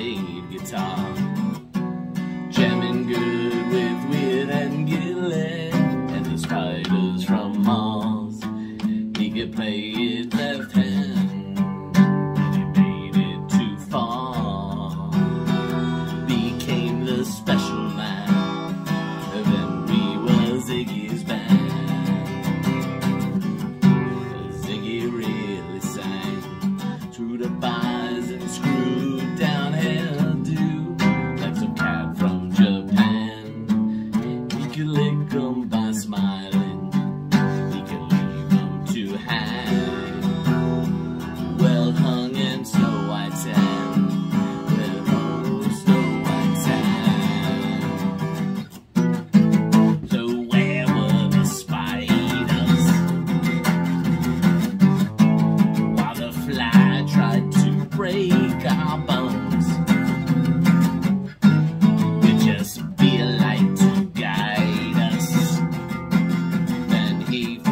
played guitar, jamming good with Weird and Gillen and the Spiders from Mars. He could play it left hand, but he made it too far. Became the special man, then we were Ziggy's band. Ziggy really sang through the bars and screwed down hairdo like some cat from Japan. He could lick 'em by smiling, he could leave 'em to hang. Well hung and Snow White tan, well hung Snow White tan. So where were the spiders while the fly tried to break our bones? We'd just be a light to guide us. Then he